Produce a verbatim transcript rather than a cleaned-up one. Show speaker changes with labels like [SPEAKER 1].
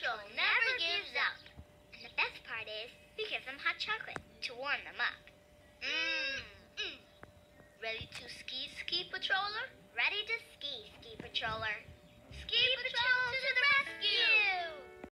[SPEAKER 1] Patrol never gives up. And the best part is, we give them hot chocolate to warm them up. Mmm. Mm. Ready to ski, Ski Patroller? Ready to ski, Ski Patroller.